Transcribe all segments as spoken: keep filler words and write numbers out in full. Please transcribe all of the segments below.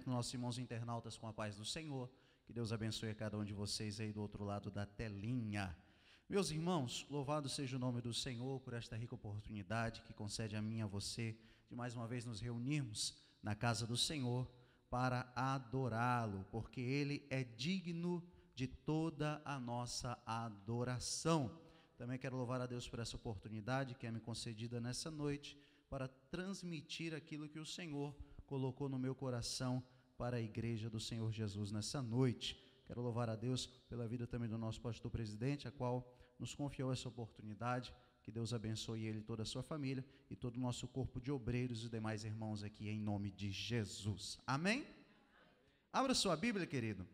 cumprimento nossos irmãos internautas com a paz do Senhor. Que Deus abençoe a cada um de vocês aí do outro lado da telinha. Meus irmãos, louvado seja o nome do Senhor por esta rica oportunidade que concede a mim e a você de mais uma vez nos reunirmos na casa do Senhor para adorá-lo, porque Ele é digno de toda a nossa adoração. Também quero louvar a Deus por essa oportunidade que é me concedida nessa noite para transmitir aquilo que o Senhor colocou no meu coração para a igreja do Senhor Jesus nessa noite. Quero louvar a Deus pela vida também do nosso pastor presidente, a qual nos confiou essa oportunidade. Que Deus abençoe ele e toda a sua família e todo o nosso corpo de obreiros e demais irmãos aqui em nome de Jesus. Amém? Abra sua Bíblia, querido.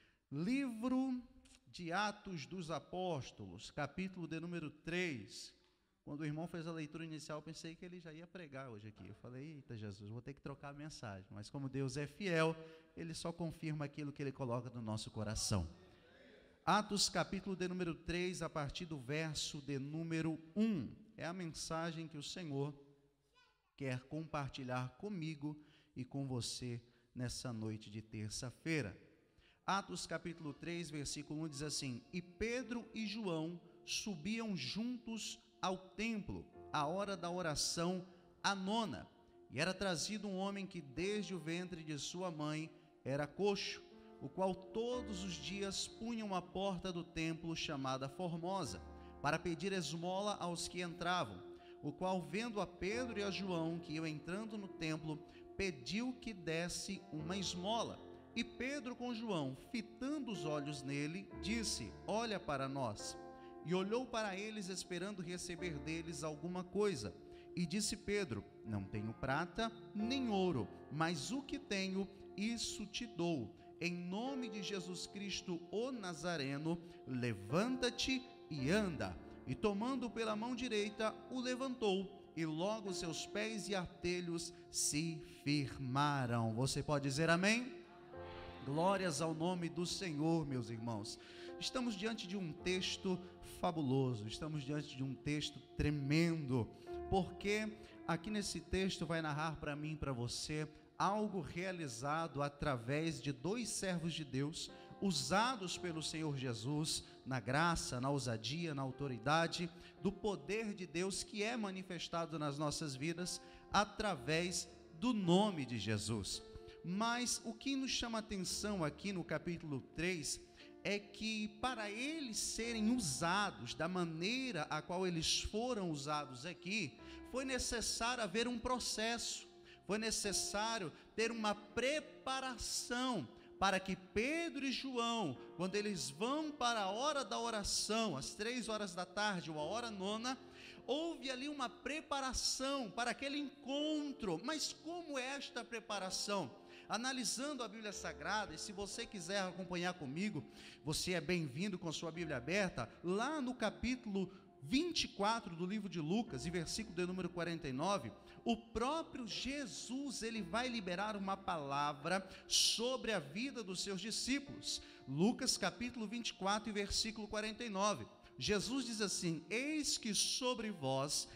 Livro de Atos dos Apóstolos, capítulo de número três. Quando o irmão fez a leitura inicial, eu pensei que ele já ia pregar hoje aqui. Eu falei, eita Jesus, vou ter que trocar a mensagem. Mas como Deus é fiel, Ele só confirma aquilo que Ele coloca no nosso coração. Atos capítulo de número três, a partir do verso de número um. É a mensagem que o Senhor quer compartilhar comigo e com você nessa noite de terça-feira. Atos capítulo três, versículo um diz assim: E Pedro e João subiam juntos ao templo, à hora da oração, a nona, e era trazido um homem que desde o ventre de sua mãe era coxo, o qual todos os dias punham à porta do templo chamada Formosa, para pedir esmola aos que entravam, o qual, vendo a Pedro e a João que iam entrando no templo, pediu que desse uma esmola. E Pedro com João, fitando os olhos nele, disse: Olha para nós. E olhou para eles, esperando receber deles alguma coisa. E disse Pedro: Não tenho prata nem ouro, mas o que tenho, isso te dou. Em nome de Jesus Cristo, o Nazareno, levanta-te e anda. E tomando pela mão direita, o levantou, e logo seus pés e artelhos se firmaram. Você pode dizer amém? Glórias ao nome do Senhor, meus irmãos. Estamos diante de um texto fabuloso, estamos diante de um texto tremendo, porque aqui nesse texto vai narrar para mim e para você algo realizado através de dois servos de Deus, usados pelo Senhor Jesus, na graça, na ousadia, na autoridade, do poder de Deus que é manifestado nas nossas vidas, através do nome de Jesus. Mas o que nos chama a atenção aqui no capítulo três é que para eles serem usados da maneira a qual eles foram usados aqui, foi necessário haver um processo, foi necessário ter uma preparação para que Pedro e João, quando eles vão para a hora da oração, às três horas da tarde ou a hora nona, houve ali uma preparação para aquele encontro. Mas como é esta preparação? Analisando a Bíblia Sagrada, e se você quiser acompanhar comigo, você é bem-vindo com sua Bíblia aberta, lá no capítulo vinte e quatro do livro de Lucas, e versículo de número quarenta e nove, o próprio Jesus, ele vai liberar uma palavra sobre a vida dos seus discípulos. Lucas capítulo vinte e quatro e versículo quarenta e nove, Jesus diz assim: Eis que sobre vós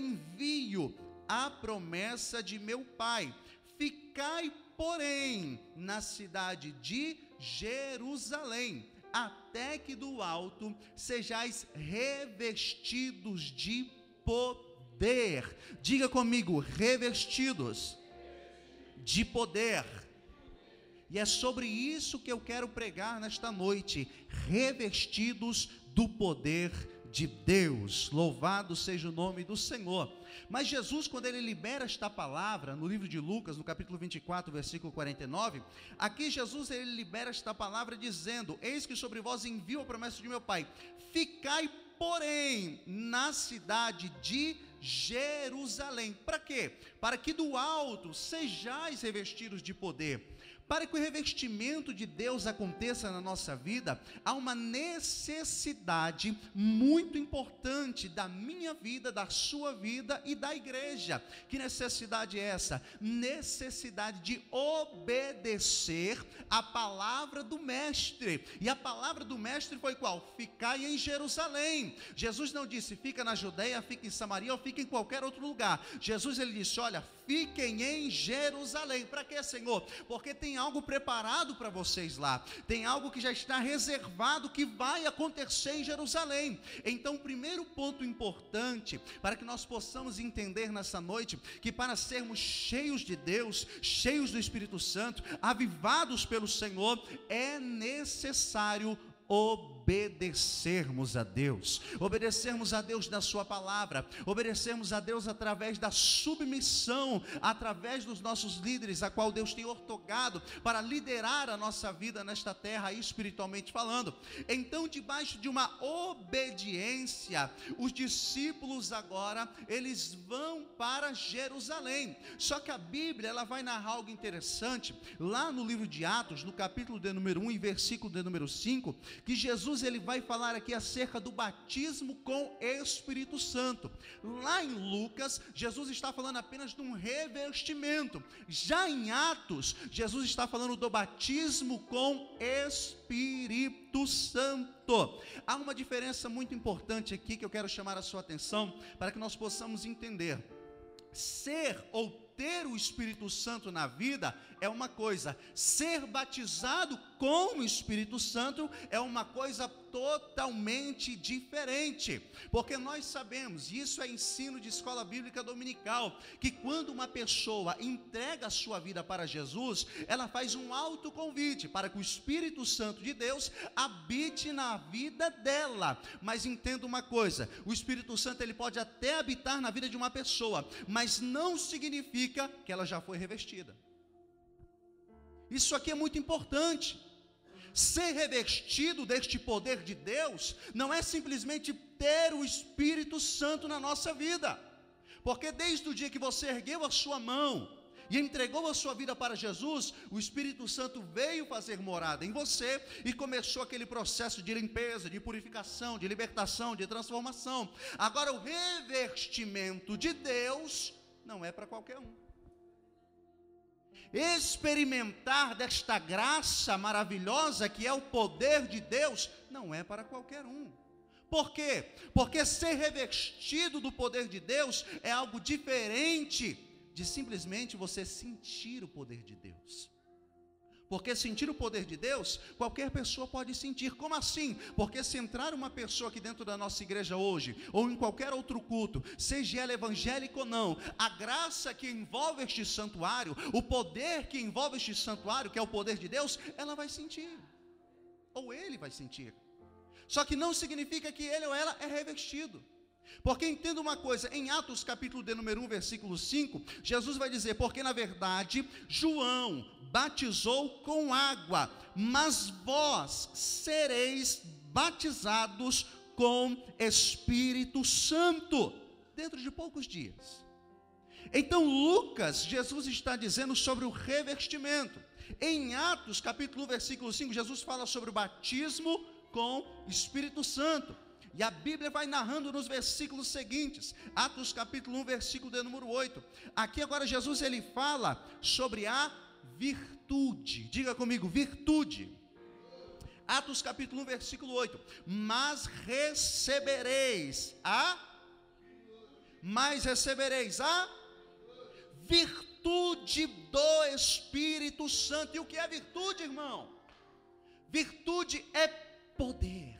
envio a promessa de meu Pai, ficai, porém, na cidade de Jerusalém, até que do alto sejais revestidos de poder. Diga comigo, revestidos de poder. E é sobre isso que eu quero pregar nesta noite, revestidos do poder de Deus. Louvado seja o nome do Senhor. Mas Jesus, quando ele libera esta palavra no livro de Lucas, no capítulo vinte e quatro, versículo quarenta e nove, aqui Jesus ele libera esta palavra dizendo: Eis que sobre vós envio a promessa de meu Pai, ficai, porém, na cidade de Jerusalém. Para quê? Para que do alto sejais revestidos de poder. Para que o revestimento de Deus aconteça na nossa vida, há uma necessidade muito importante da minha vida, da sua vida e da igreja. Que necessidade é essa? Necessidade de obedecer a palavra do Mestre. E a palavra do Mestre foi qual? Ficai em Jerusalém. Jesus não disse: fica na Judeia, fica em Samaria ou fica fica em qualquer outro lugar. Jesus, ele disse, olha, fiquem em Jerusalém. Para quê, Senhor? Porque tem algo preparado para vocês lá. Tem algo que já está reservado, que vai acontecer em Jerusalém. Então, o primeiro ponto importante, para que nós possamos entender nessa noite, que para sermos cheios de Deus, cheios do Espírito Santo, avivados pelo Senhor, é necessário obedecermos a Deus, obedecermos a Deus na sua palavra, obedecermos a Deus através da submissão, através dos nossos líderes, a qual Deus tem ortogado para liderar a nossa vida nesta terra, espiritualmente falando. Então, debaixo de uma obediência, os discípulos agora, eles vão para Jerusalém. Só que a Bíblia, ela vai narrar algo interessante, lá no livro de Atos, no capítulo de número um e versículo de número cinco, que Jesus, ele vai falar aqui acerca do batismo com Espírito Santo. Lá em Lucas, Jesus está falando apenas de um revestimento. Já em Atos, Jesus está falando do batismo com Espírito Santo. Há uma diferença muito importante aqui que eu quero chamar a sua atenção para que nós possamos entender. Ser ou ter o Espírito Santo na vida é uma coisa, ser batizado com o Espírito Santo é uma coisa totalmente diferente, porque nós sabemos, e isso é ensino de escola bíblica dominical, que quando uma pessoa entrega a sua vida para Jesus, ela faz um autoconvite para que o Espírito Santo de Deus habite na vida dela. Mas entenda uma coisa, o Espírito Santo, ele pode até habitar na vida de uma pessoa, mas não significa que ela já foi revestida. Isso aqui é muito importante. Ser revestido deste poder de Deus não é simplesmente ter o Espírito Santo na nossa vida, porque desde o dia que você ergueu a sua mão e entregou a sua vida para Jesus, o Espírito Santo veio fazer morada em você e começou aquele processo de limpeza, de purificação, de libertação, de transformação. Agora, o revestimento de Deus não é para qualquer um. Experimentar desta graça maravilhosa que é o poder de Deus não é para qualquer um. Por quê? Porque ser revestido do poder de Deus é algo diferente de simplesmente você sentir o poder de Deus. Porque sentir o poder de Deus, qualquer pessoa pode sentir. Como assim? Porque se entrar uma pessoa aqui dentro da nossa igreja hoje, ou em qualquer outro culto, seja ela evangélica ou não, a graça que envolve este santuário, o poder que envolve este santuário, que é o poder de Deus, ela vai sentir, ou ele vai sentir. Só que não significa que ele ou ela é revestido. Porque entenda uma coisa, em Atos capítulo de número um, versículo cinco, Jesus vai dizer, porque na verdade João batizou com água, mas vós sereis batizados com Espírito Santo, dentro de poucos dias. Então Lucas, Jesus está dizendo sobre o revestimento. Em Atos capítulo um, versículo cinco, Jesus fala sobre o batismo com Espírito Santo. E a Bíblia vai narrando nos versículos seguintes, Atos capítulo um, versículo de número oito. Aqui agora Jesus, ele fala sobre a virtude. Diga comigo, virtude. Atos capítulo um, versículo oito. Mas recebereis a... Mas recebereis a... virtude do Espírito Santo. E o que é virtude, irmão? Virtude é poder.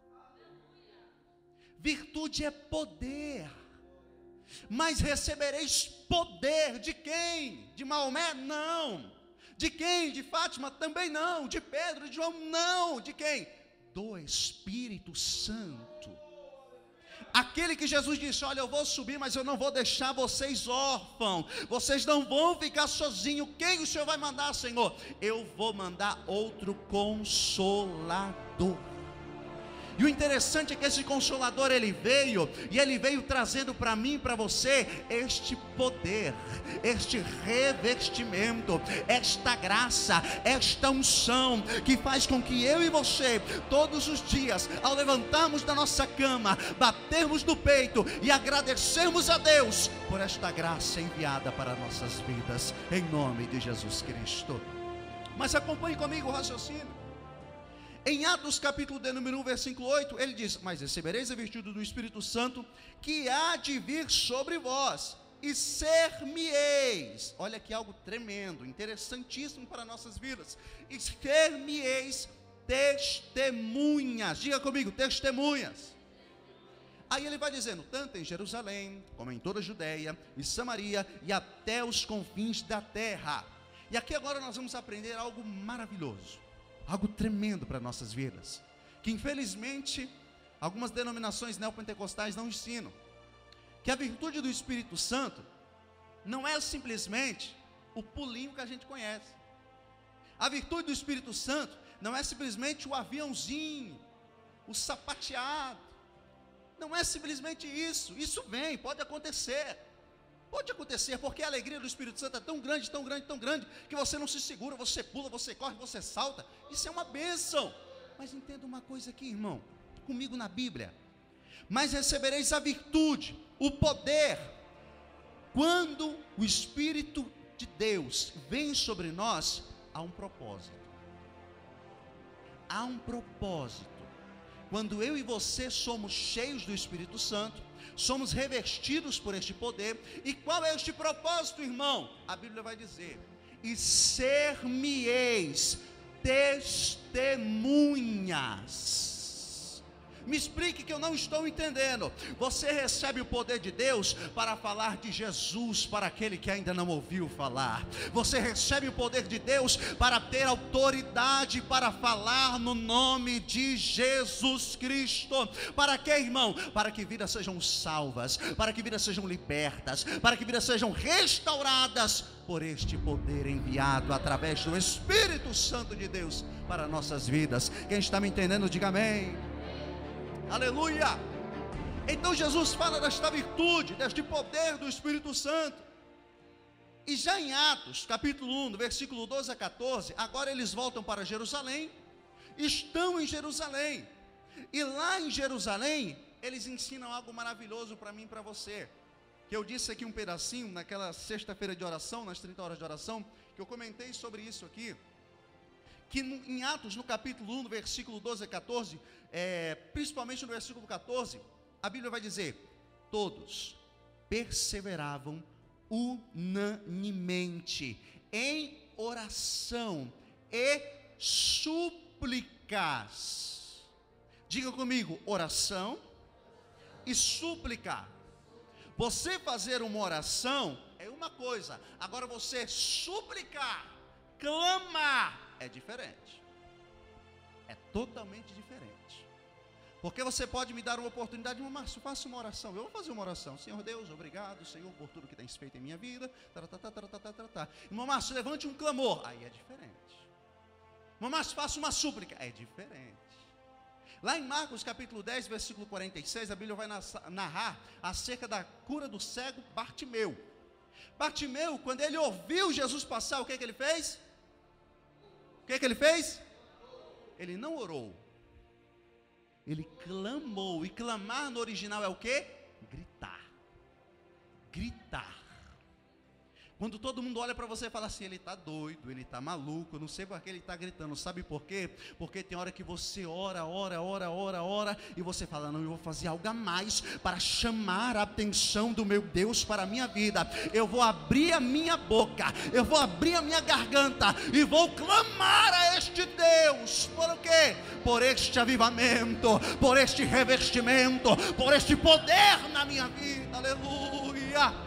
Virtude é poder. Mas recebereis poder de quem? De Maomé? Não. De quem? De Fátima? Também não. De Pedro, de João? Não. De quem? Do Espírito Santo. Aquele que Jesus disse, olha, eu vou subir, mas eu não vou deixar vocês órfãos, vocês não vão ficar sozinhos. Quem o Senhor vai mandar, Senhor? Eu vou mandar outro Consolador. E o interessante é que esse Consolador, ele veio, e ele veio trazendo para mim e para você este poder, este revestimento, esta graça, esta unção, que faz com que eu e você, todos os dias, ao levantarmos da nossa cama, batermos no peito e agradecermos a Deus por esta graça enviada para nossas vidas, em nome de Jesus Cristo. Mas acompanhe comigo o raciocínio. Em Atos capítulo de número um, versículo oito, ele diz: mas recebereis a virtude do Espírito Santo, que há de vir sobre vós, e ser-me-eis, olha aqui algo tremendo, interessantíssimo para nossas vidas, e ser-me-eis testemunhas, diga comigo, testemunhas. Aí ele vai dizendo, tanto em Jerusalém, como em toda a Judeia e Samaria, e até os confins da terra. E aqui agora nós vamos aprender algo maravilhoso, algo tremendo para nossas vidas, que infelizmente algumas denominações neopentecostais não ensinam, que a virtude do Espírito Santo não é simplesmente o pulinho que a gente conhece. A virtude do Espírito Santo não é simplesmente o aviãozinho, o sapateado, não é simplesmente isso. Isso vem, pode acontecer, pode acontecer, porque a alegria do Espírito Santo é tão grande, tão grande, tão grande, que você não se segura, você pula, você corre, você salta, isso é uma bênção. Mas entenda uma coisa aqui, irmão, comigo na Bíblia: mas recebereis a virtude, o poder, quando o Espírito de Deus vem sobre nós. Há um propósito, há um propósito, quando eu e você somos cheios do Espírito Santo, somos revestidos por este poder. E qual é este propósito, irmão? A Bíblia vai dizer, e ser-me-eis testemunhas. Me explique que eu não estou entendendo. Você recebe o poder de Deus para falar de Jesus para aquele que ainda não ouviu falar. Você recebe o poder de Deus para ter autoridade para falar no nome de Jesus Cristo. Para quê, irmão? Para que vidas sejam salvas, para que vidas sejam libertas, para que vidas sejam restauradas por este poder enviado através do Espírito Santo de Deus para nossas vidas. Quem está me entendendo, diga amém. Aleluia! Então Jesus fala desta virtude, deste poder do Espírito Santo. E já em Atos, capítulo um, do versículo doze a quatorze, agora eles voltam para Jerusalém, estão em Jerusalém, e lá em Jerusalém, eles ensinam algo maravilhoso para mim e para você, que eu disse aqui um pedacinho, naquela sexta-feira de oração, nas trinta horas de oração, que eu comentei sobre isso aqui, que em Atos, no capítulo um, no versículo doze a quatorze, é, principalmente no versículo quatorze, a Bíblia vai dizer, todos perseveravam unanimemente em oração e súplicas. Diga comigo, oração e súplica. Você fazer uma oração é uma coisa, agora você suplicar, clamar, é diferente, é totalmente diferente, porque você pode me dar uma oportunidade, irmão Márcio, faça uma oração, eu vou fazer uma oração, Senhor Deus, obrigado, Senhor, por tudo que tens feito em minha vida, tá, tá, tá, tá, tá, tá, tá. Irmão Márcio, levante um clamor, aí é diferente. Irmão Márcio, faça uma súplica, é diferente. Lá em Marcos capítulo dez, versículo quarenta e seis, a Bíblia vai narrar acerca da cura do cego Bartimeu. Bartimeu, quando ele ouviu Jesus passar, o que que ele fez? O que que ele fez? Ele não orou, ele clamou. E clamar no original é o quê? Gritar, gritar. Quando todo mundo olha para você e fala assim, ele está doido, ele está maluco, eu não sei por que ele está gritando, sabe por quê? Porque tem hora que você ora, ora, ora, ora, ora, e você fala, não, eu vou fazer algo a mais para chamar a atenção do meu Deus para a minha vida, eu vou abrir a minha boca, eu vou abrir a minha garganta, e vou clamar a este Deus, por o quê? Por este avivamento, por este revestimento, por este poder na minha vida, aleluia!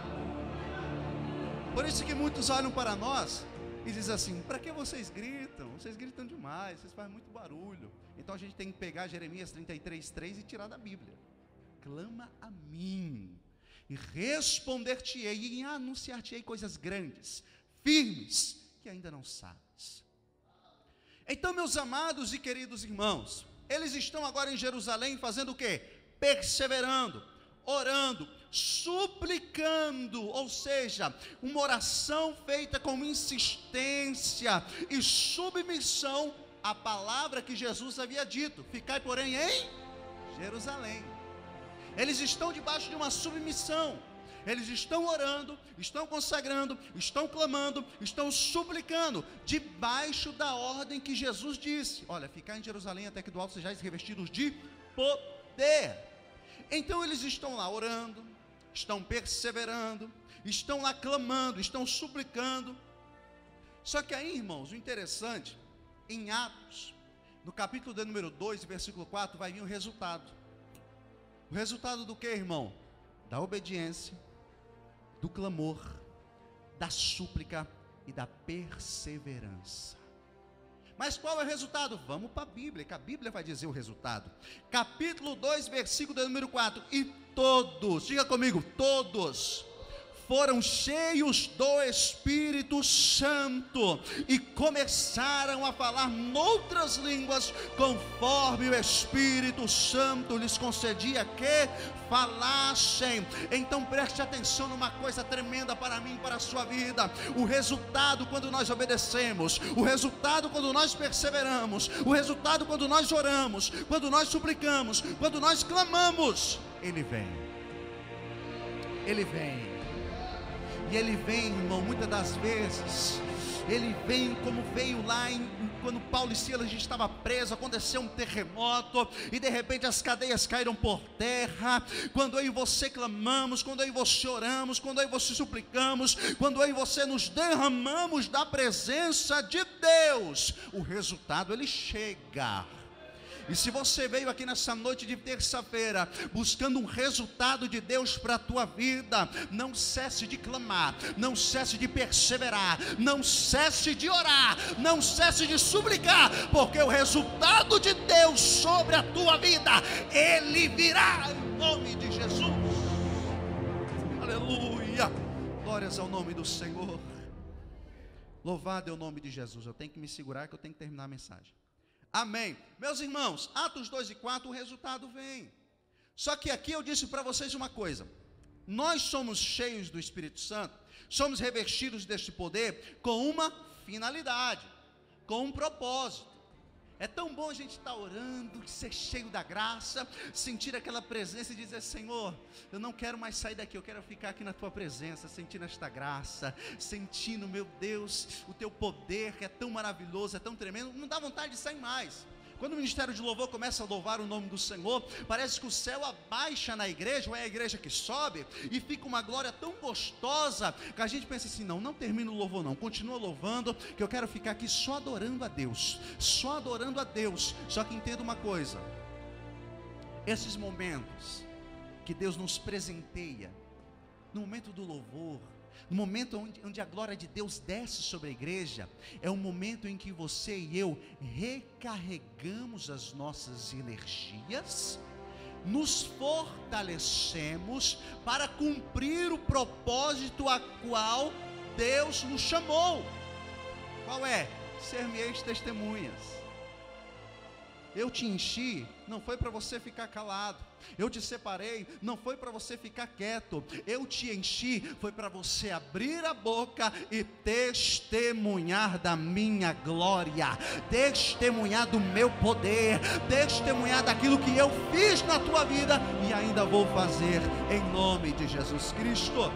Por isso que muitos olham para nós e dizem assim, para que vocês gritam? Vocês gritam demais, vocês fazem muito barulho. Então a gente tem que pegar Jeremias trinta e três, três e tirar da Bíblia. Clama a mim, e responder-te-ei, e anunciar-te-ei coisas grandes, firmes, que ainda não sabes. Então, meus amados e queridos irmãos, eles estão agora em Jerusalém fazendo o quê? Perseverando, orando, suplicando, ou seja, uma oração feita com insistência e submissão à palavra que Jesus havia dito, ficai porém em Jerusalém. Eles estão debaixo de uma submissão, Eles estão orando, estão consagrando, estão clamando, estão suplicando, debaixo da ordem que Jesus disse: olha, ficar em Jerusalém até que do alto sejais revestidos de poder. Então eles estão lá orando, estão perseverando, estão lá clamando, estão suplicando. Só que aí, irmãos, o interessante, em Atos, no capítulo de número dois, versículo quatro, vai vir o resultado. O resultado do que, irmão? Da obediência, do clamor, da súplica e da perseverança. Mas qual é o resultado? Vamos para a Bíblia, que a Bíblia vai dizer o resultado. Capítulo dois, versículo de número quatro. E todos, diga comigo, todos foram cheios do Espírito Santo e começaram a falar noutras línguas, conforme o Espírito Santo lhes concedia que falassem. Então preste atenção numa coisa tremenda para mim, para a sua vida. O resultado quando nós obedecemos, o resultado quando nós perseveramos, o resultado quando nós oramos, quando nós suplicamos, quando nós clamamos, ele vem. Ele vem. E ele vem, irmão, muitas das vezes, ele vem como veio lá em, quando Paulo e Silas estavam presos, aconteceu um terremoto, e de repente as cadeias caíram por terra. Quando eu e você clamamos, quando eu e você oramos, quando eu e você suplicamos, quando eu e você nos derramamos da presença de Deus, o resultado ele chega. E se você veio aqui nessa noite de terça-feira buscando um resultado de Deus para a tua vida, não cesse de clamar, não cesse de perseverar, não cesse de orar, não cesse de suplicar, porque o resultado de Deus sobre a tua vida, ele virá em nome de Jesus. Aleluia, glórias ao nome do Senhor. Louvado é o nome de Jesus. Eu tenho que me segurar que eu tenho que terminar a mensagem. Amém. Meus irmãos, Atos dois e quatro, o resultado vem. Só que aqui eu disse para vocês uma coisa: nós somos cheios do Espírito Santo, somos revestidos deste poder com uma finalidade, com um propósito. É tão bom a gente estar orando, ser cheio da graça, sentir aquela presença e dizer: Senhor, eu não quero mais sair daqui, eu quero ficar aqui na tua presença, sentindo esta graça, sentindo, meu Deus, o teu poder que é tão maravilhoso, é tão tremendo, não dá vontade de sair mais. Quando o ministério de louvor começa a louvar o nome do Senhor, parece que o céu abaixa na igreja, ou é a igreja que sobe, e fica uma glória tão gostosa, que a gente pensa assim: não, não termina o louvor não, continua louvando, que eu quero ficar aqui só adorando a Deus, só adorando a Deus. Só que entenda uma coisa: esses momentos que Deus nos presenteia, no momento do louvor, no momento onde, onde a glória de Deus desce sobre a igreja, é o momento em que você e eu recarregamos as nossas energias, nos fortalecemos para cumprir o propósito a qual Deus nos chamou. Qual é? Ser-me-eis testemunhas. Eu te enchi, não foi para você ficar calado. Eu te separei, não foi para você ficar quieto. Eu te enchi, foi para você abrir a boca e testemunhar da minha glória, testemunhar do meu poder, testemunhar daquilo que eu fiz na tua vida e ainda vou fazer em nome de Jesus Cristo.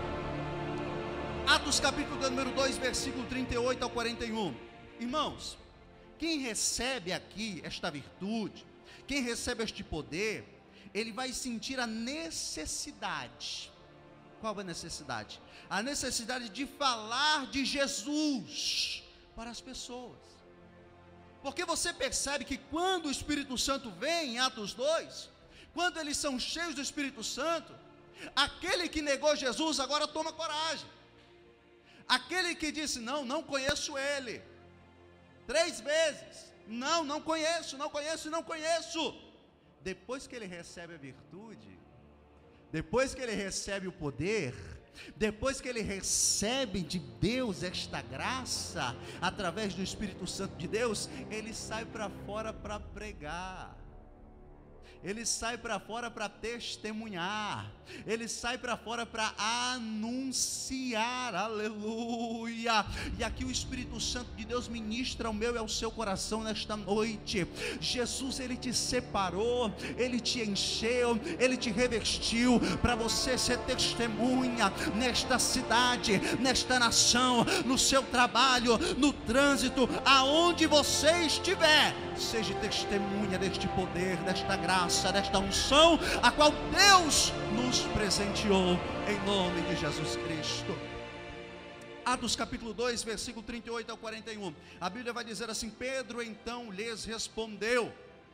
Atos capítulo número dois, versículo trinta e oito ao quarenta e um. Irmãos, quem recebe aqui esta virtude, quem recebe este poder, ele vai sentir a necessidade. Qual é a necessidade? A necessidade de falar de Jesus para as pessoas. Porque você percebe que quando o Espírito Santo vem em Atos dois, quando eles são cheios do Espírito Santo, aquele que negou Jesus agora toma coragem. Aquele que disse: não, não conheço ele, três vezes, não, não conheço, não conheço e não conheço. Depois que ele recebe a virtude, depois que ele recebe o poder, depois que ele recebe de Deus esta graça, através do Espírito Santo de Deus, ele sai para fora para pregar. Ele sai para fora para testemunhar, ele sai para fora para anunciar, aleluia. E aqui o Espírito Santo de Deus ministra ao meu e ao seu coração nesta noite. Jesus, ele te separou, ele te encheu, ele te revestiu para você ser testemunha nesta cidade, nesta nação, no seu trabalho, no trânsito, aonde você estiver. Seja testemunha deste poder, desta graça, desta unção, a qual Deus nos presenteou, em nome de Jesus Cristo. Atos capítulo dois, versículo trinta e oito ao quarenta e um, a Bíblia vai dizer assim: Pedro então lhes respondeu: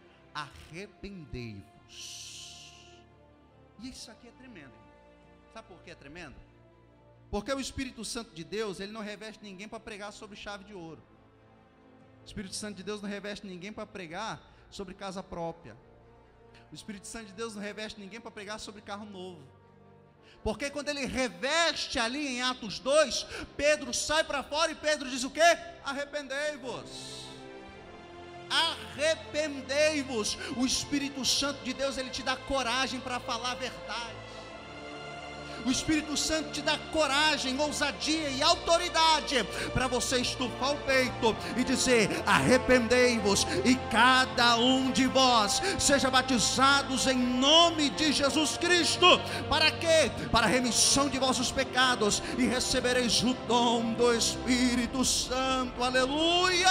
arrependei-vos. E isso aqui é tremendo. Sabe por que é tremendo? Porque o Espírito Santo de Deus, ele não reveste ninguém para pregar sobre chave de ouro. O Espírito Santo de Deus não reveste ninguém para pregar sobre casa própria. O Espírito Santo de Deus não reveste ninguém para pregar sobre carro novo. Porque quando ele reveste ali em Atos dois, Pedro sai para fora e Pedro diz o quê? Arrependei-vos. Arrependei-vos. O Espírito Santo de Deus, ele te dá coragem para falar a verdade. O Espírito Santo te dá coragem, ousadia e autoridade para você estufar o peito e dizer: arrependei-vos, e cada um de vós seja batizados em nome de Jesus Cristo. Para quê? Para a remissão de vossos pecados, e recebereis o dom do Espírito Santo. Aleluia!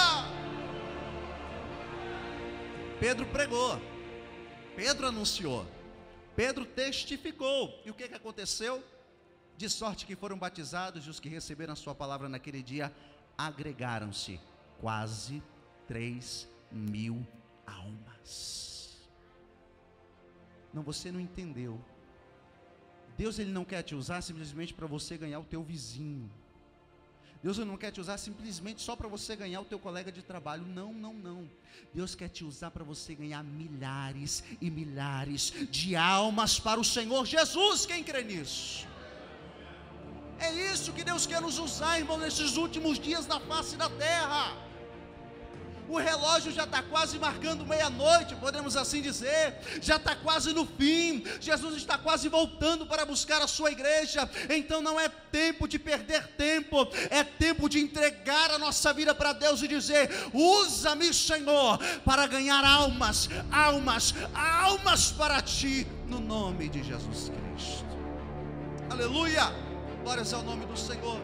Pedro pregou, Pedro anunciou, Pedro testificou. E o que que aconteceu? De sorte que foram batizados, e os que receberam a sua palavra naquele dia agregaram-se quase três mil almas. Não, você não entendeu. Deus, ele não quer te usar simplesmente para você ganhar o teu vizinho. Deus, ele não quer te usar simplesmente só para você ganhar o teu colega de trabalho. Não, não, não. Deus quer te usar para você ganhar milhares e milhares de almas para o Senhor Jesus. Quem crê nisso? É isso que Deus quer nos usar, irmão, nesses últimos dias na face da terra. O relógio já está quase marcando meia-noite, podemos assim dizer. Já está quase no fim. Jesus está quase voltando para buscar a sua igreja. Então não é tempo de perder tempo, é tempo de entregar a nossa vida para Deus e dizer: usa-me, Senhor, para ganhar almas, almas, almas para ti, no nome de Jesus Cristo. Aleluia, glórias ao nome do Senhor.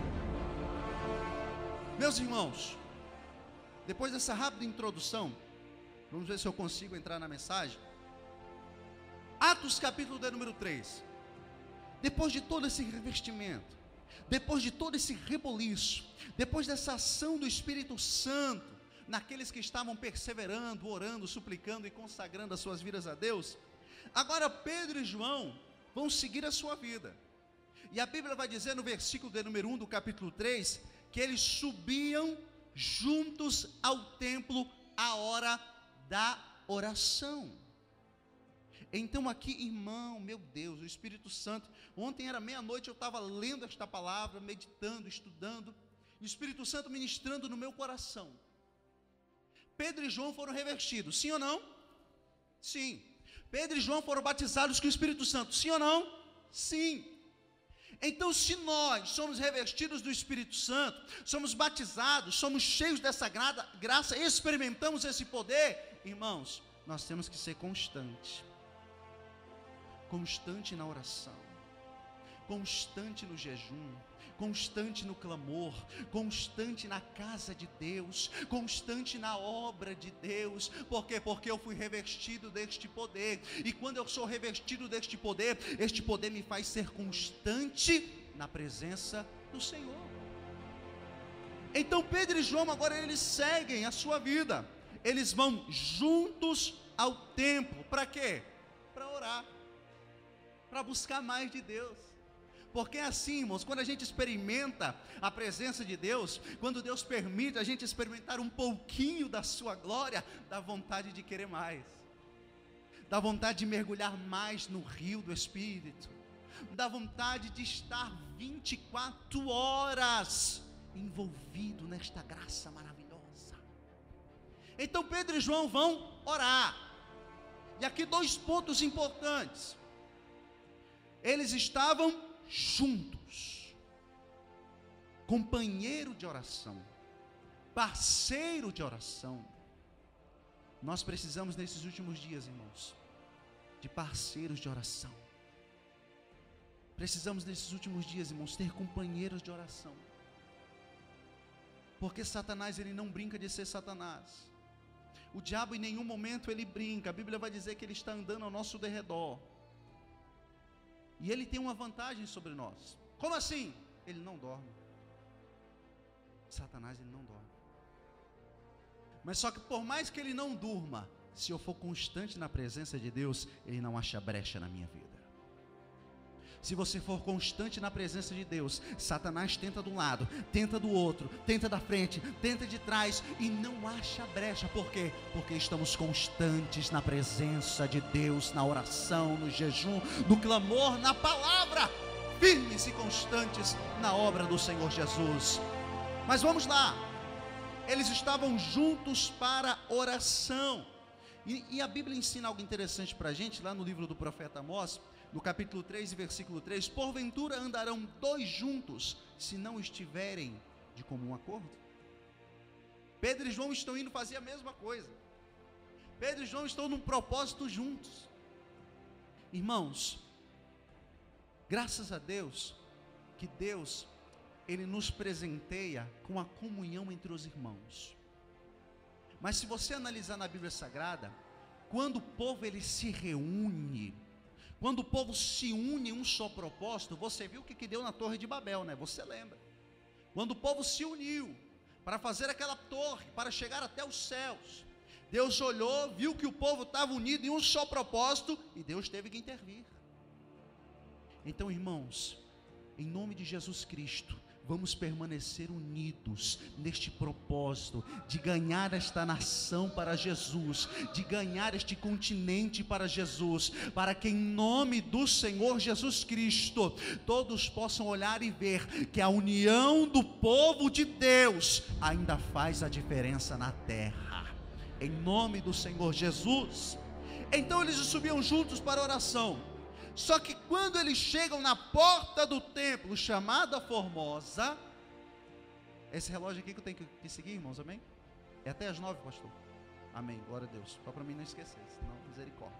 Meus irmãos, depois dessa rápida introdução, vamos ver se eu consigo entrar na mensagem. Atos capítulo de número três. Depois de todo esse revestimento, depois de todo esse reboliço, depois dessa ação do Espírito Santo naqueles que estavam perseverando, orando, suplicando e consagrando as suas vidas a Deus, agora Pedro e João vão seguir a sua vida. E a Bíblia vai dizer no versículo de número um do capítulo três, que eles subiam juntos ao templo à hora da oração. Então aqui, irmão, meu Deus, o Espírito Santo, ontem era meia-noite, eu estava lendo esta palavra, meditando, estudando, e o Espírito Santo ministrando no meu coração. Pedro e João foram revestidos, sim ou não? Sim. Pedro e João foram batizados com o Espírito Santo, sim ou não? Sim. Então, se nós somos revestidos do Espírito Santo, somos batizados, somos cheios dessa gra- graça, experimentamos esse poder, irmãos, nós temos que ser constantes. Constante na oração, constante no jejum, constante no clamor, constante na casa de Deus, constante na obra de Deus. Por quê? Porque eu fui revestido deste poder, e quando eu sou revestido deste poder, este poder me faz ser constante na presença do Senhor. Então Pedro e João agora eles seguem a sua vida, eles vão juntos ao templo, para quê? Para orar, para buscar mais de Deus. Porque é assim, irmãos, quando a gente experimenta a presença de Deus, quando Deus permite a gente experimentar um pouquinho da sua glória, dá vontade de querer mais, dá vontade de mergulhar mais no rio do Espírito, dá vontade de estar vinte e quatro horas envolvido nesta graça maravilhosa. Então Pedro e João vão orar, E aqui dois pontos importantes. Eles estavam juntos, companheiro de oração, parceiro de oração. Nós precisamos nesses últimos dias, irmãos, de parceiros de oração. Precisamos nesses últimos dias, irmãos, ter companheiros de oração. Porque Satanás, ele não brinca de ser Satanás. O diabo em nenhum momento ele brinca. A Bíblia vai dizer que ele está andando ao nosso derredor. E ele tem uma vantagem sobre nós. Como assim? Ele não dorme. Satanás, ele não dorme. Mas só que por mais que ele não durma, se eu for constante na presença de Deus, ele não acha brecha na minha vida. Se você for constante na presença de Deus, Satanás tenta de um lado, tenta do outro, tenta da frente, tenta de trás e não acha brecha. Por quê? Porque estamos constantes na presença de Deus, na oração, no jejum, no clamor, na palavra, firmes e constantes na obra do Senhor Jesus. Mas vamos lá, eles estavam juntos para oração. E, e a Bíblia ensina algo interessante para a gente, lá no livro do profeta Amós, no capítulo três, versículo três, porventura andarão dois juntos, se não estiverem de comum acordo? Pedro e João estão indo fazer a mesma coisa. Pedro e João estão num propósito juntos. Irmãos, graças a Deus, que Deus, Ele nos presenteia com a comunhão entre os irmãos. Mas se você analisar na Bíblia Sagrada, quando o povo ele se reúne, quando o povo se une em um só propósito, você viu o que, que deu na Torre de Babel, né? Você lembra? Quando o povo se uniu para fazer aquela torre, para chegar até os céus, Deus olhou, viu que o povo estava unido em um só propósito, e Deus teve que intervir. Então, irmãos, em nome de Jesus Cristo, vamos permanecer unidos neste propósito de ganhar esta nação para Jesus, de ganhar este continente para Jesus, para que em nome do Senhor Jesus Cristo, todos possam olhar e ver que a união do povo de Deus ainda faz a diferença na terra, em nome do Senhor Jesus. Então eles subiam juntos para a oração. Só que quando eles chegam na porta do templo, chamada Formosa, esse relógio aqui que eu tenho que seguir, irmãos, amém? É até as nove, pastor. Amém, glória a Deus. Só para mim não esquecer, senão misericórdia.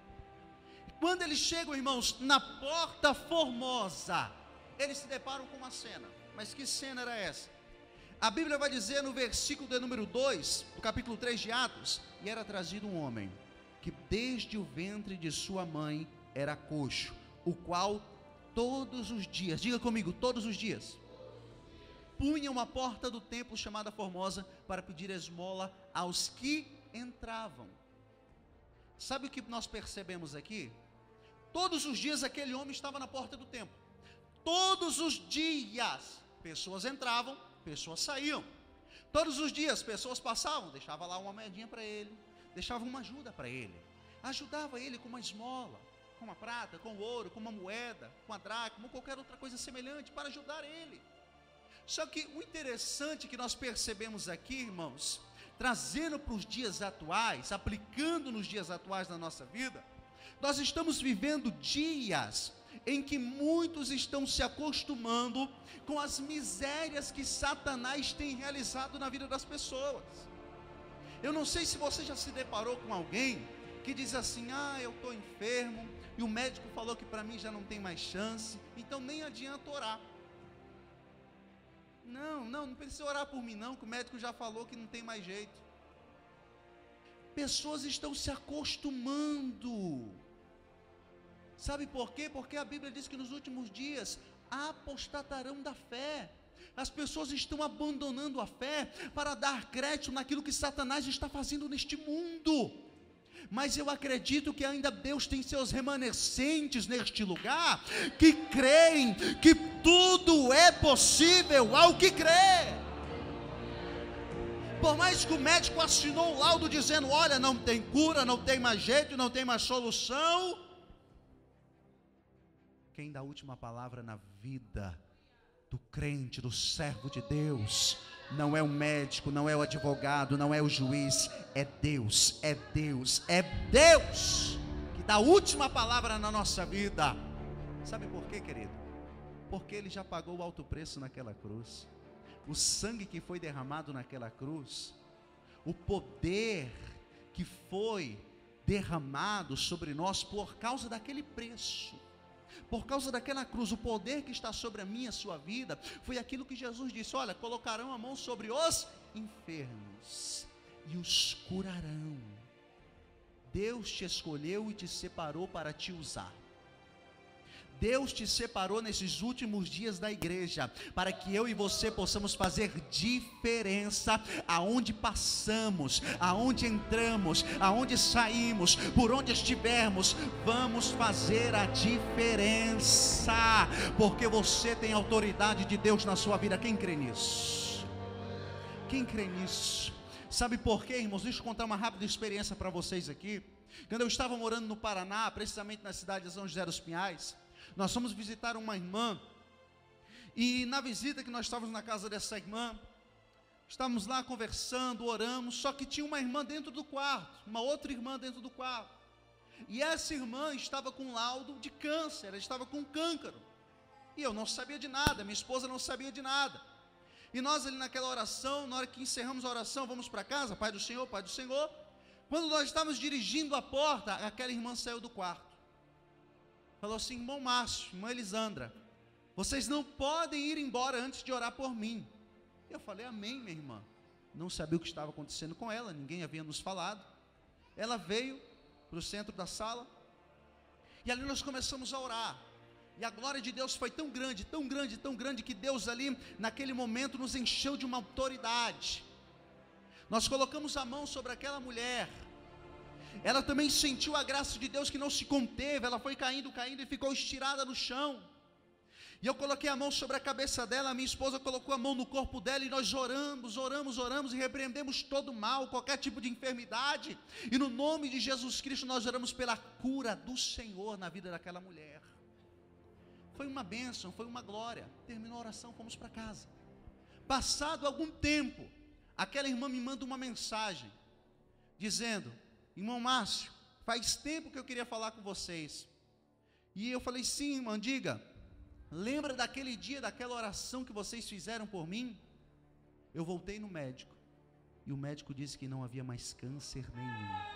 E quando eles chegam, irmãos, na porta Formosa, eles se deparam com uma cena. Mas que cena era essa? A Bíblia vai dizer no versículo de número dois, do capítulo três de Atos, e era trazido um homem, que desde o ventre de sua mãe era coxo, o qual todos os dias, diga comigo, todos os dias, punha uma porta do templo chamada Formosa para pedir esmola aos que entravam. Sabe o que nós percebemos aqui? Todos os dias aquele homem estava na porta do templo. Todos os dias, pessoas entravam, pessoas saíam. Todos os dias, pessoas passavam, deixava lá uma moedinha para ele, deixava uma ajuda para ele, ajudava ele com uma esmola, com uma prata, com ouro, com uma moeda, com a dracma, ou qualquer outra coisa semelhante, para ajudar ele. Só que o interessante que nós percebemos aqui, irmãos, trazendo para os dias atuais, aplicando nos dias atuais da nossa vida, nós estamos vivendo dias em que muitos estão se acostumando com as misérias que Satanás tem realizado na vida das pessoas. Eu não sei se você já se deparou com alguém que diz assim, ah, eu estou enfermo, e o médico falou que para mim já não tem mais chance, então nem adianta orar. Não, não, não precisa orar por mim não, que o médico já falou que não tem mais jeito. Pessoas estão se acostumando. Sabe por quê? Porque a Bíblia diz que nos últimos dias apostatarão da fé. As pessoas estão abandonando a fé para dar crédito naquilo que Satanás está fazendo neste mundo. Mas eu acredito que ainda Deus tem seus remanescentes neste lugar, que creem que tudo é possível ao que crê. Por mais que o médico assinou o laudo dizendo, olha, não tem cura, não tem mais jeito, não tem mais solução, quem dá a última palavra na vida do crente, do servo de Deus, não é o médico, não é o advogado, não é o juiz, é Deus, é Deus, é Deus que dá a última palavra na nossa vida. Sabe por quê, querido? Porque Ele já pagou o alto preço naquela cruz. O sangue que foi derramado naquela cruz, o poder que foi derramado sobre nós por causa daquele preço, por causa daquela cruz, o poder que está sobre a minha e a sua vida, foi aquilo que Jesus disse: olha, colocarão a mão sobre os enfermos e os curarão. Deus te escolheu e te separou para te usar. Deus te separou nesses últimos dias da igreja, para que eu e você possamos fazer diferença aonde passamos, aonde entramos, aonde saímos, por onde estivermos, vamos fazer a diferença, porque você tem autoridade de Deus na sua vida. Quem crê nisso? Quem crê nisso? Sabe por quê, irmãos? Deixa eu contar uma rápida experiência para vocês aqui. Quando eu estava morando no Paraná, precisamente na cidade de São José dos Pinhais, nós fomos visitar uma irmã, e na visita que nós estávamos na casa dessa irmã, estávamos lá conversando, oramos, só que tinha uma irmã dentro do quarto, uma outra irmã dentro do quarto, e essa irmã estava com laudo de câncer, ela estava com câncer, e eu não sabia de nada, minha esposa não sabia de nada, e nós ali naquela oração, na hora que encerramos a oração, vamos para casa, Pai do Senhor, Pai do Senhor, quando nós estávamos dirigindo a porta, aquela irmã saiu do quarto, falou assim: irmão Márcio, irmã Elisandra, vocês não podem ir embora antes de orar por mim. Eu falei: amém, minha irmã. Não sabia o que estava acontecendo com ela, ninguém havia nos falado. Ela veio para o centro da sala, e ali nós começamos a orar, e a glória de Deus foi tão grande, tão grande, tão grande, que Deus ali, naquele momento, nos encheu de uma autoridade. Nós colocamos a mão sobre aquela mulher, ela também sentiu a graça de Deus que não se conteve, ela foi caindo, caindo e ficou estirada no chão, e eu coloquei a mão sobre a cabeça dela, a minha esposa colocou a mão no corpo dela, e nós oramos, oramos, oramos, e repreendemos todo mal, qualquer tipo de enfermidade, e no nome de Jesus Cristo, nós oramos pela cura do Senhor na vida daquela mulher. Foi uma bênção, foi uma glória. Terminou a oração, fomos para casa. Passado algum tempo, aquela irmã me manda uma mensagem, dizendo: irmão Márcio, faz tempo que eu queria falar com vocês. E eu falei: sim, irmã, diga. Lembra daquele dia, daquela oração que vocês fizeram por mim? Eu voltei no médico, e o médico disse que não havia mais câncer nenhum.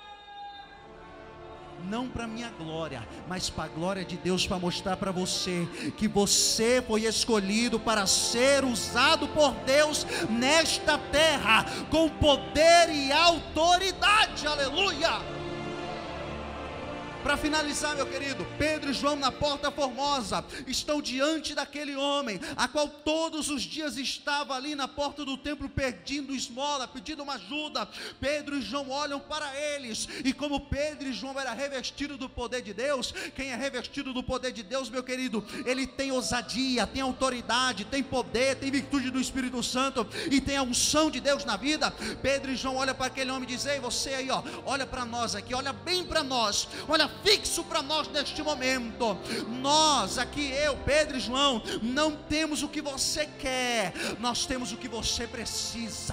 Não para minha glória, mas para a glória de Deus, para mostrar para você que você foi escolhido para ser usado por Deus nesta terra, com poder e autoridade. Aleluia! Para finalizar, meu querido, Pedro e João na Porta Formosa estão diante daquele homem, a qual todos os dias estava ali na porta do templo pedindo esmola, pedindo uma ajuda. Pedro e João olham para eles, e como Pedro e João eram revestidos do poder de Deus, quem é revestido do poder de Deus, meu querido, ele tem ousadia, tem autoridade, tem poder, tem virtude do Espírito Santo, e tem a unção de Deus na vida. Pedro e João olham para aquele homem e dizem: ei, você aí, ó, olha para nós aqui, olha bem para nós, olha fixo para nós neste momento. Nós aqui, eu, Pedro e João, não temos o que você quer, nós temos o que você precisa.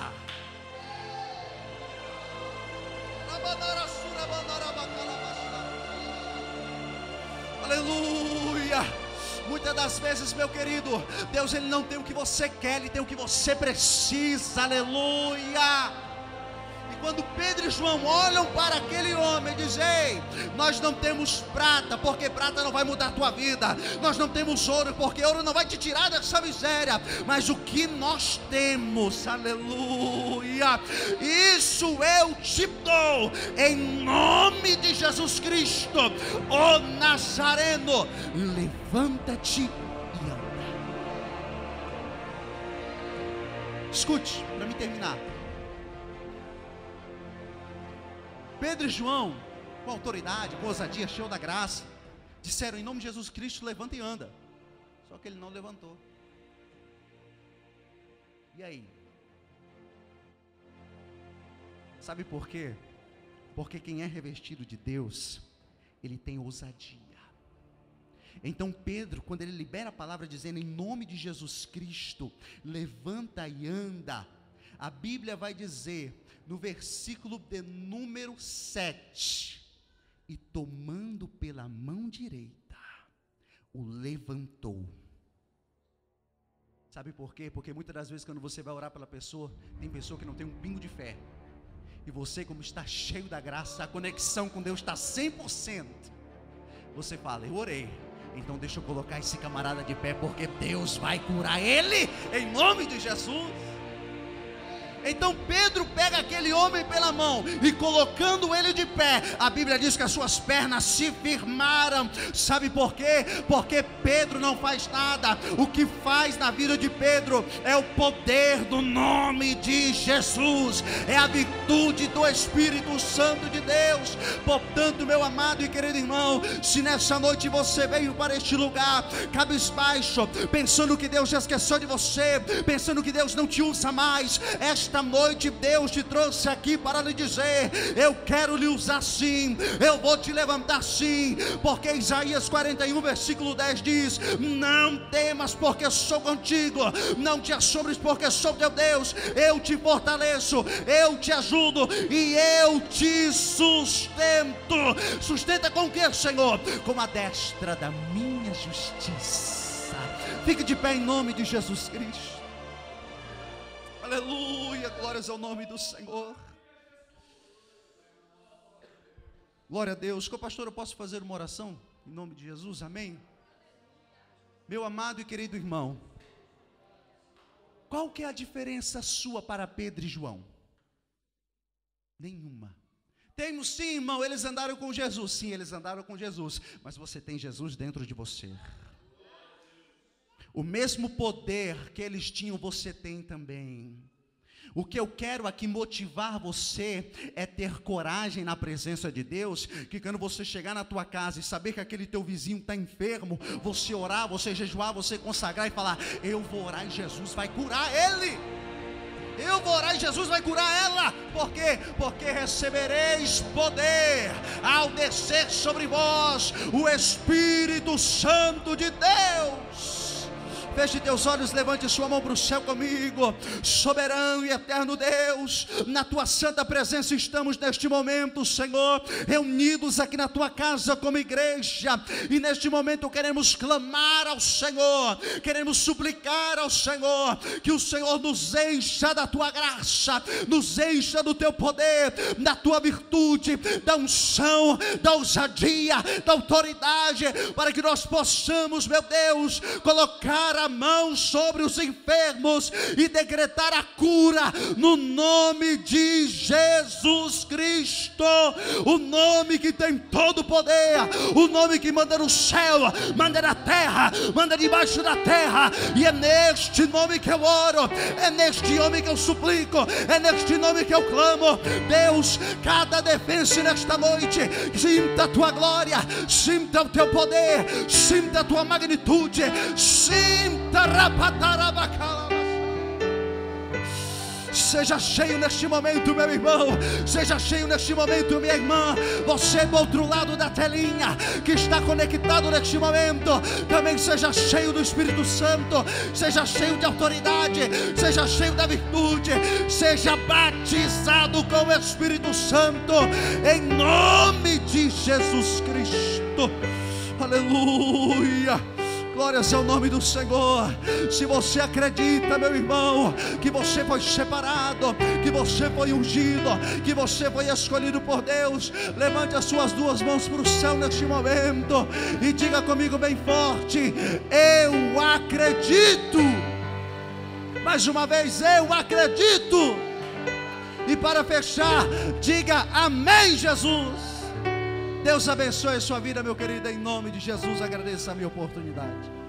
Aleluia! Muitas das vezes, meu querido, Deus, ele não tem o que você quer, ele tem o que você precisa. Aleluia! Quando Pedro e João olham para aquele homem e dizem: ei, nós não temos prata, porque prata não vai mudar a tua vida, nós não temos ouro, porque ouro não vai te tirar dessa miséria, mas o que nós temos, aleluia, isso eu te dou, em nome de Jesus Cristo, o Nazareno, levanta-te e anda. Escute, para me terminar. Pedro e João, com autoridade, com ousadia, cheio da graça, disseram: em nome de Jesus Cristo, levanta e anda. Só que ele não levantou. E aí? Sabe por quê? Porque quem é revestido de Deus, ele tem ousadia. Então Pedro, quando ele libera a palavra dizendo: em nome de Jesus Cristo, levanta e anda, A Bíblia vai dizer, no versículo de número sete, e tomando pela mão direita, o levantou. Sabe por quê? Porque muitas das vezes quando você vai orar pela pessoa, tem pessoa que não tem um pingo de fé, e você, como está cheio da graça, a conexão com Deus está cem por cento, você fala, eu orei, então deixa eu colocar esse camarada de pé, porque Deus vai curar ele, em nome de Jesus. Então Pedro pega aquele homem pela mão e colocando ele de pé, a Bíblia diz que as suas pernas se firmaram. Sabe por quê? Porque Pedro não faz nada. O que faz na vida de Pedro é o poder do nome de Jesus, é a virtude do Espírito Santo de Deus. Portanto, meu amado e querido irmão, se nessa noite você veio para este lugar cabisbaixo, pensando que Deus já esqueceu de você, pensando que Deus não te usa mais, esta Esta noite Deus te trouxe aqui para lhe dizer, eu quero lhe usar sim, eu vou te levantar sim, porque Isaías quarenta e um versículo dez diz, não temas porque sou contigo, não te assombres porque sou teu Deus, eu te fortaleço, eu te ajudo e eu te sustento. Sustenta com o que, Senhor? Com a destra da minha justiça. Fique de pé em nome de Jesus Cristo. Aleluia, glórias ao nome do Senhor. Glória a Deus. Pastor, eu posso fazer uma oração? Em nome de Jesus, amém? Meu amado e querido irmão, qual que é a diferença sua para Pedro e João? Nenhuma. Temos sim, irmão, eles andaram com Jesus. Sim, eles andaram com Jesus, mas você tem Jesus dentro de você. O mesmo poder que eles tinham, você tem também. O que eu quero aqui motivar você é ter coragem na presença de Deus, que quando você chegar na tua casa e saber que aquele teu vizinho está enfermo, você orar, você jejuar, você consagrar e falar, eu vou orar e Jesus vai curar ele. Eu vou orar e Jesus vai curar ela. Por quê? Porque recebereis poder ao descer sobre vós o Espírito Santo de Deus. Feche teus olhos, levante sua mão para o céu comigo. Soberano e eterno Deus, na tua santa presença estamos neste momento, Senhor, reunidos aqui na tua casa como igreja, e neste momento queremos clamar ao Senhor, queremos suplicar ao Senhor, que o Senhor nos encha da tua graça, nos encha do teu poder, da tua virtude, da unção, da ousadia, da autoridade, para que nós possamos, meu Deus, colocar a a mão sobre os enfermos e decretar a cura no nome de Jesus Cristo, o nome que tem todo o poder, o nome que manda no céu, manda na terra, manda debaixo da terra, e é neste nome que eu oro, é neste nome que eu suplico, é neste nome que eu clamo. Deus, cada defesa nesta noite, sinta a tua glória, sinta o teu poder, sinta a tua magnitude, sinta. Seja cheio neste momento, meu irmão, seja cheio neste momento, minha irmã. Você do outro lado da telinha, que está conectado neste momento, também seja cheio do Espírito Santo, seja cheio de autoridade, seja cheio da virtude, seja batizado com o Espírito Santo, em nome de Jesus Cristo. Aleluia. Glórias ao nome do Senhor. Se você acredita, meu irmão, que você foi separado, que você foi ungido, que você foi escolhido por Deus, levante as suas duas mãos para o céu neste momento e diga comigo bem forte: eu acredito. Mais uma vez, eu acredito. E para fechar, diga amém, Jesus. Deus abençoe a sua vida, meu querido, em nome de Jesus. Agradeço a minha oportunidade.